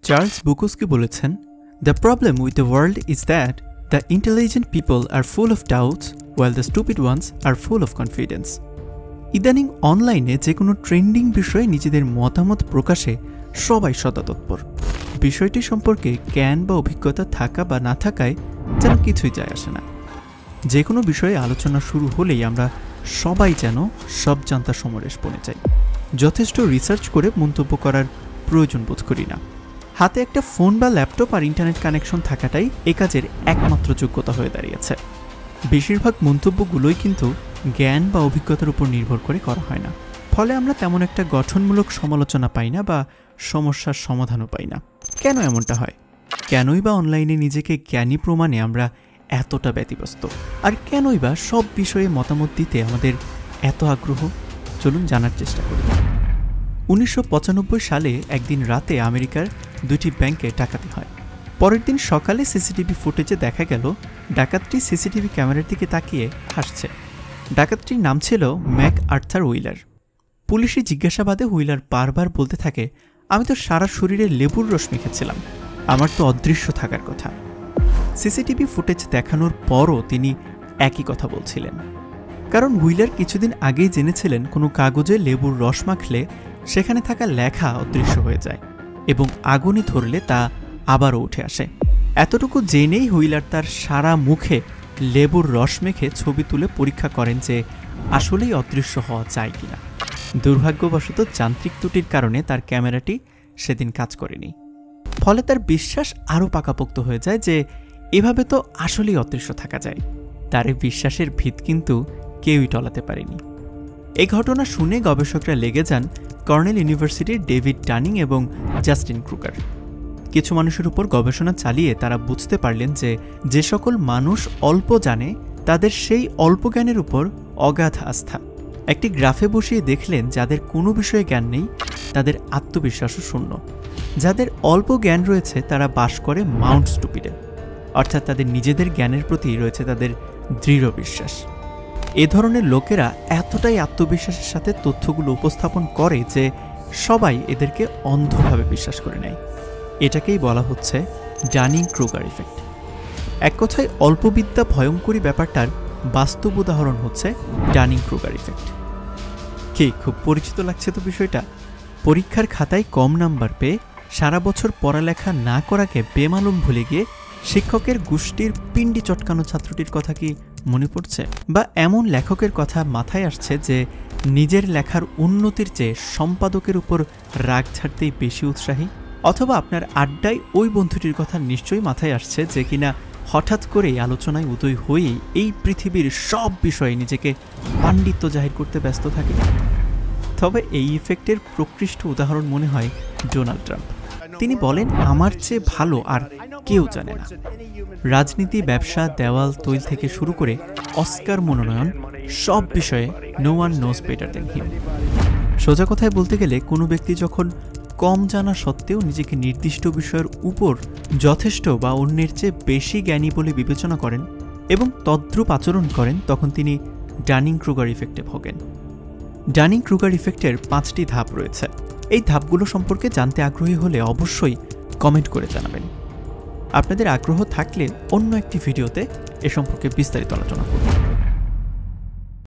Charles বুকোস্কি বলেছেন, "The problem with the world is that the intelligent people are full of doubts while the stupid ones are full of confidence." ইদানিং অনলাইনে যে কোনো trending বিষয়ে নিজেদের মতামত প্রকাশে সবাই সদাতৎপর। বিষয়টি সম্পর্কে জ্ঞান বা অভিজ্ঞতা থাকা বা না থাকায় যেন কিছুই যায় আসে না। যে কোনো বিষয়ে আলোচনা শুরু হলেই আমরা সবাই যেন সব জানতার সমরেশ বনে যাই। যথেষ্ট রিসার্চ করে মন্তব্য করার প্রয়োজন বোধ করি না। হাতে একটা ফোন বা ল্যাপটপ আর ইন্টারনেট কানেকশন থাকাটাই এ কাজের একমাত্র যোগ্যতা হয়ে দাঁড়িয়েছে। বেশিরভাগ মন্তব্যগুলোই কিন্তু জ্ঞান বা অভিজ্ঞতার উপর নির্ভর করে করা হয় না। ফলে আমরা তেমন একটা গঠনমূলক সমালোচনা পাই না বা সমস্যার সমাধানও পাই না। কেন এমনটা হয়? কেনই বা অনলাইনে নিজেকে জ্ঞানী প্রমাণে আমরা এতটা ব্যতিব্যস্ত? আর কেনই বা সব বিষয়ে মতামত দিতে আমাদের এত আগ্রহ? চলুন জানার চেষ্টা করি। 1995 সালে একদিন রাতে আমেরিকার 2টি ব্যাংকে ডাকাতি হয়। পরের দিন সকালে সিসিটিভি ফুটেজে দেখা গেল ডাকাতটি সিসিটিভি ক্যামেরার দিকে তাকিয়ে হাসছে। ডাকাতটির নাম ছিল ম্যাক আর্থার হুইলার। পুলিশি জিজ্ঞাসাবাদে হুইলার বারবার বলতে থাকে, "আমি তো সারা শরীরে লেবুর রস মেখেছিলাম, আমার তো অদৃশ্য থাকার কথা।" সিসিটিভি ফুটেজ দেখানোর পরও তিনি একই কথা বলছিলেন। কারণ হুইলার কিছুদিন আগেই জেনেছিলেন কোনো কাগজে লেবুর রস মাখলে সেখানে থাকা লেখা অদৃশ্য হয়ে যায় এবং আগুনে ধরলে তা আবারও উঠে আসে। এতটুকু জেনেই হুইলার তার সারা মুখে লেবুর রস মেখে ছবি তুলে পরীক্ষা করেন যে আসলেই অদৃশ্য হওয়া যায় কিনা। দুর্ভাগ্যবশত যান্ত্রিক ত্রুটির কারণে তার ক্যামেরাটি সেদিন কাজ করেনি। ফলে তার বিশ্বাস আরও পাকাপোক্ত হয়ে যায় যে এভাবে তো আসলেই অদৃশ্য থাকা যায়। তার এই বিশ্বাসের ভিত কিন্তু কেউই টলাতে পারেনি। এই ঘটনা শুনে গবেষকরা লেগে যান কর্নেল ইউনিভার্সিটির ডেভিড ডানিং এবং জাস্টিন ক্রুগার। কিছু মানুষের উপর গবেষণা চালিয়ে তারা বুঝতে পারলেন যে যে সকল মানুষ অল্প জানে তাদের সেই অল্প জ্ঞানের উপর অগাধ আস্থা। একটি গ্রাফে বসিয়ে দেখলেন যাদের কোনো বিষয়ে জ্ঞান নেই তাদের আত্মবিশ্বাসও শূন্য। যাদের অল্প জ্ঞান রয়েছে তারা বাস করে মাউন্ট স্টুপিডে, অর্থাৎ তাদের নিজেদের জ্ঞানের প্রতি রয়েছে তাদের দৃঢ় বিশ্বাস। এ ধরনের লোকেরা এতটাই আত্মবিশ্বাসের সাথে তথ্যগুলো উপস্থাপন করে যে সবাই এদেরকে অন্ধভাবে বিশ্বাস করে নেয়। এটাকেই বলা হচ্ছে ডানিং ক্রুগার ইফেক্ট। এক কথায় অল্পবিদ্যা ভয়ঙ্করী ব্যাপারটার বাস্তব উদাহরণ হচ্ছে ডানিং ক্রুগার ইফেক্ট। কে খুব পরিচিত লাগছে তো বিষয়টা? পরীক্ষার খাতায় কম নাম্বার পেয়ে সারা বছর পড়ালেখা না করাকে বেমালুম ভুলে গিয়ে শিক্ষকের গোষ্ঠীর পিণ্ডি চটকানো ছাত্রটির কথা কি মনে পড়ছে? বা এমন লেখকের কথা মাথায় আসছে যে নিজের লেখার উন্নতির চেয়ে সম্পাদকের উপর রাগ ছাড়তেই বেশি উৎসাহী? অথবা আপনার আড্ডায় ওই বন্ধুটির কথা নিশ্চয়ই মাথায় আসছে যে কিনা হঠাৎ করেই আলোচনায় উদয় হয়েই এই পৃথিবীর সব বিষয়ে নিজেকে পাণ্ডিত্য জাহির করতে ব্যস্ত থাকে। তবে এই ইফেক্টের প্রকৃষ্ট উদাহরণ মনে হয় ডোনাল্ড ট্রাম্প। তিনি বলেন, "আমার চেয়ে ভালো আর কেউ জানে না।" রাজনীতি, ব্যবসা, দেওয়াল তৈল থেকে শুরু করে অস্কার মনোনয়ন সব বিষয়ে no one knows better than him. সোজা কথায় বলতে গেলে কোনো ব্যক্তি যখন কম জানা সত্ত্বেও নিজেকে নির্দিষ্ট বিষয়ের উপর যথেষ্ট বা অন্যের চেয়ে বেশি জ্ঞানী বলে বিবেচনা করেন এবং তদ্রূপ আচরণ করেন তখন তিনি ডানিং ক্রুগার ইফেক্টে ভোগেন। ডানিং ক্রুগার ইফেক্টের 5টি ধাপ রয়েছে। এই ধাপগুলো সম্পর্কে জানতে আগ্রহী হলে অবশ্যই কমেন্ট করে জানাবেন। আপনাদের আগ্রহ থাকলে অন্য একটি ভিডিওতে এ সম্পর্কে বিস্তারিত আলোচনা করব।